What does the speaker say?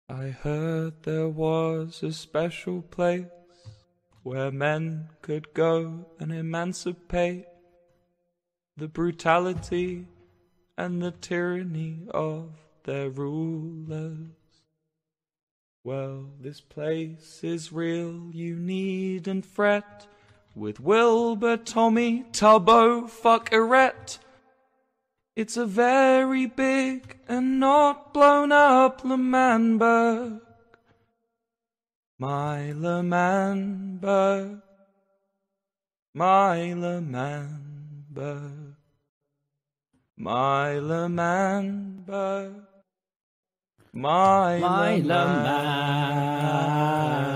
I heard there was a special place where men could go and emancipate the brutality and the tyranny of their rulers. Well, this place is real, you needn't fret. With Wilbur, Tommy, Tubbo, fuck Erette. It's a very big and not blown up L'Manberg. My L'Manberg, my L'Manberg, my L'Manberg, my My L'Manberg.